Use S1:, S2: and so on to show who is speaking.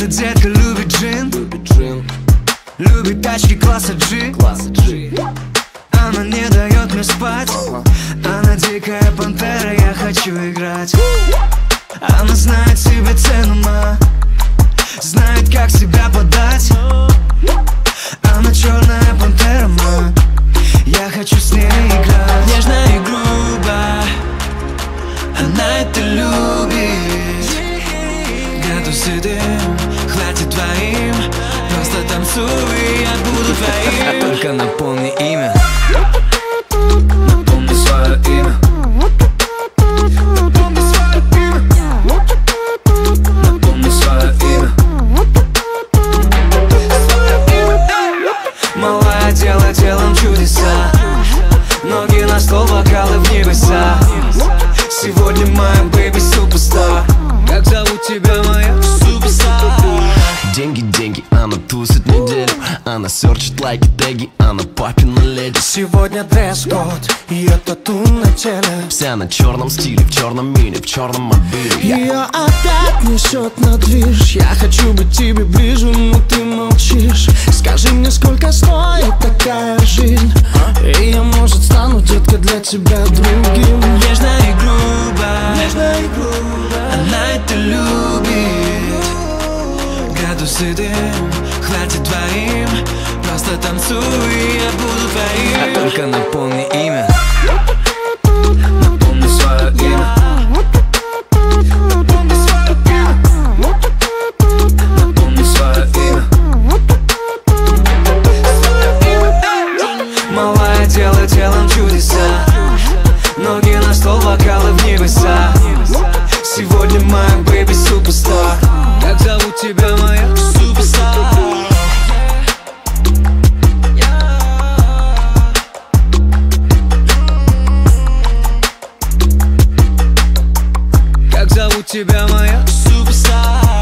S1: Эта детка любит джин, любит тачки класса G. Она не дает мне спать, она дикая пантера, я хочу играть. Она знает себе цену, знает, как себя подать. Она черная пантера, я хочу с ней играть. Нежно и грубо, она это любит. Градусы дым, хватит твоим. Просто танцуй, я буду твоим. Только напомни имя. Напомни свое имя. Напомни свое имя. Напомни свое имя. Малая делает телом чудеса. Ноги на стол, бокалы в небеса. Сегодня моя бэйби суперстар. Как зовут тебя, моя суперстар?
S2: Деньги, деньги, она тусит неделю. Она серчит лайки, теги, она папина леди.
S1: Сегодня дресс-код, ее тату на теле.
S2: Вся на черном стиле, в черном мини, в черном мобиле.
S1: Ее опять несет на движ. Я хочу быть тебе ближе, но ты молчишь. Скажи мне, сколько стоит такая жизнь? И я, может, стану, детка, для тебя другим. Нежно и грубо, она это любит. Градусы дым, хватит твоим. Просто танцуй, я буду твоим. Только напомни имя. Напомни свое имя. Напомни свое имя. Напомни свое имя. Малая делает телом чудеса. Ноги на стол, бокалы в небеса. Сегодня моя бэйби суперстар. Как зовут тебя, моя суперстар? Как зовут тебя, моя суперстар?